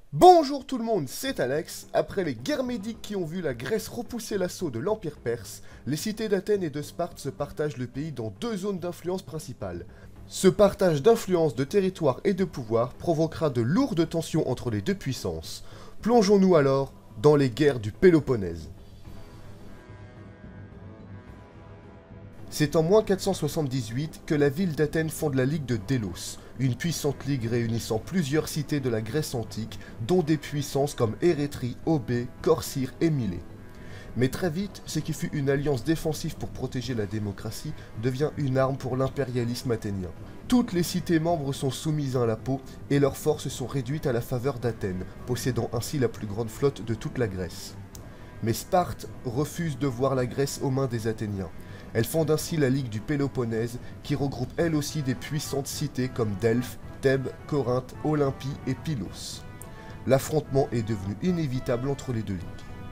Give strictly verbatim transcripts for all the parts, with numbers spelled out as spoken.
Bonjour tout le monde, c'est Alex. Après les guerres médiques qui ont vu la Grèce repousser l'assaut de l'Empire perse, les cités d'Athènes et de Sparte se partagent le pays dans deux zones d'influence principales. Ce partage d'influence, de territoire et de pouvoir provoquera de lourdes tensions entre les deux puissances. Plongeons-nous alors dans les guerres du Péloponnèse. C'est en moins quatre cent soixante-dix-huit que la ville d'Athènes fonde la Ligue de Délos, une puissante ligue réunissant plusieurs cités de la Grèce antique, dont des puissances comme Érétrie, Obé, Corcyre et Milet. Mais très vite, ce qui fut une alliance défensive pour protéger la démocratie devient une arme pour l'impérialisme athénien. Toutes les cités membres sont soumises à l'impôt et leurs forces sont réduites à la faveur d'Athènes, possédant ainsi la plus grande flotte de toute la Grèce. Mais Sparte refuse de voir la Grèce aux mains des Athéniens. Elle fonde ainsi la Ligue du Péloponnèse, qui regroupe elle aussi des puissantes cités comme Delphes, Thèbes, Corinthe, Olympie et Pylos. L'affrontement est devenu inévitable entre les deux ligues.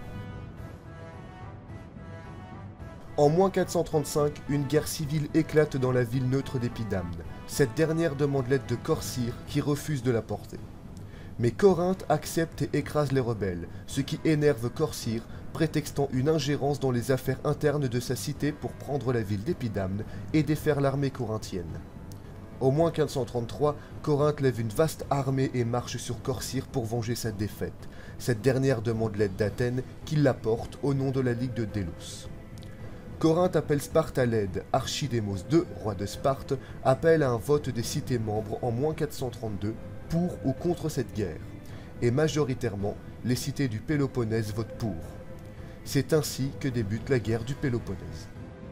En moins quatre cent trente-cinq, une guerre civile éclate dans la ville neutre d'Épidamne. Cette dernière demande l'aide de Corcyre, qui refuse de la porter. Mais Corinthe accepte et écrase les rebelles, ce qui énerve Corcyre, prétextant une ingérence dans les affaires internes de sa cité pour prendre la ville d'Épidamne et défaire l'armée corinthienne. Au moins quatre cent trente-trois, Corinthe lève une vaste armée et marche sur Corcyre pour venger sa défaite. Cette dernière demande l'aide d'Athènes, qui l'apporte au nom de la Ligue de Délos. Corinthe appelle Sparte à l'aide. Archidémos deux, roi de Sparte, appelle à un vote des cités membres en moins quatre cent trente-deux pour ou contre cette guerre. Et majoritairement, les cités du Péloponnèse votent pour. C'est ainsi que débute la guerre du Péloponnèse.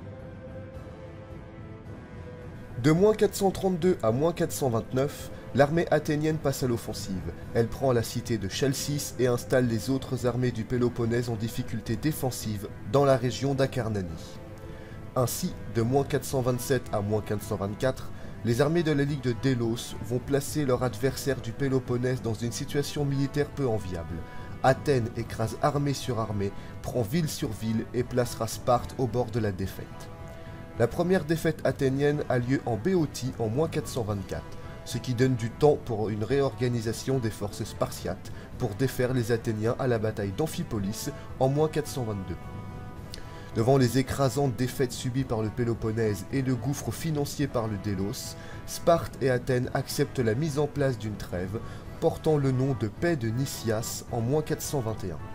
De moins quatre cent trente-deux à moins quatre cent vingt-neuf, l'armée athénienne passe à l'offensive. Elle prend la cité de Chalcis et installe les autres armées du Péloponnèse en difficulté défensive dans la région d'Acarnanie. Ainsi, de moins quatre cent vingt-sept à moins quatre cent vingt-quatre, les armées de la Ligue de Délos vont placer leur adversaire du Péloponnèse dans une situation militaire peu enviable. Athènes écrase armée sur armée, prend ville sur ville et placera Sparte au bord de la défaite. La première défaite athénienne a lieu en Béotie en moins quatre cent vingt-quatre, ce qui donne du temps pour une réorganisation des forces spartiates pour défaire les Athéniens à la bataille d'Amphipolis en moins quatre cent vingt-deux. Devant les écrasantes défaites subies par le Péloponnèse et le gouffre financier par le Délos, Sparte et Athènes acceptent la mise en place d'une trêve portant le nom de paix de Nicias en moins quatre cent vingt et un.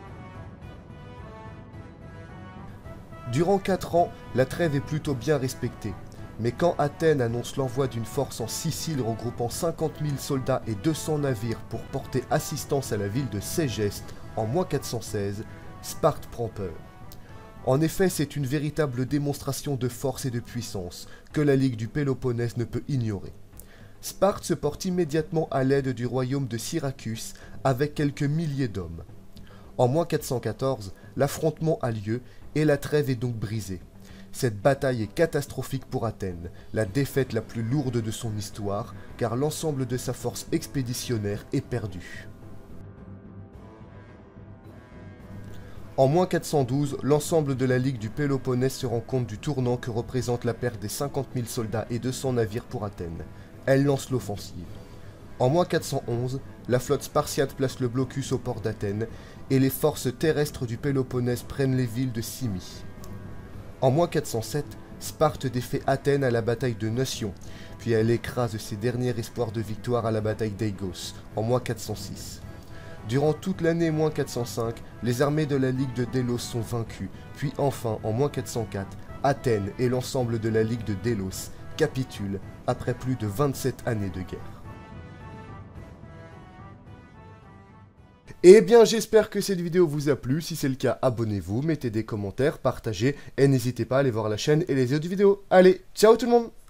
Durant quatre ans, la trêve est plutôt bien respectée, mais quand Athènes annonce l'envoi d'une force en Sicile regroupant cinquante mille soldats et deux cents navires pour porter assistance à la ville de Ségeste en moins quatre cent seize, Sparte prend peur. En effet, c'est une véritable démonstration de force et de puissance que la Ligue du Péloponnèse ne peut ignorer. Sparte se porte immédiatement à l'aide du royaume de Syracuse avec quelques milliers d'hommes. En moins quatre cent quatorze, l'affrontement a lieu et la trêve est donc brisée. Cette bataille est catastrophique pour Athènes, la défaite la plus lourde de son histoire, car l'ensemble de sa force expéditionnaire est perdu. En moins quatre cent douze, l'ensemble de la Ligue du Péloponnèse se rend compte du tournant que représente la perte des cinquante mille soldats et deux cents navires pour Athènes. Elle lance l'offensive. En moins quatre cent onze, la flotte spartiate place le blocus au port d'Athènes et les forces terrestres du Péloponnèse prennent les villes de Simi. En moins quatre cent sept, Sparte défait Athènes à la bataille de Nation, puis elle écrase ses derniers espoirs de victoire à la bataille d'Aigos, en moins quatre cent six. Durant toute l'année moins quatre cent cinq, les armées de la Ligue de Délos sont vaincues, puis enfin, en moins quatre cent quatre, Athènes et l'ensemble de la Ligue de Délos capitulent après plus de vingt-sept années de guerre. Eh bien, j'espère que cette vidéo vous a plu. Si c'est le cas, abonnez-vous, mettez des commentaires, partagez et n'hésitez pas à aller voir la chaîne et les autres vidéos. Allez, ciao tout le monde!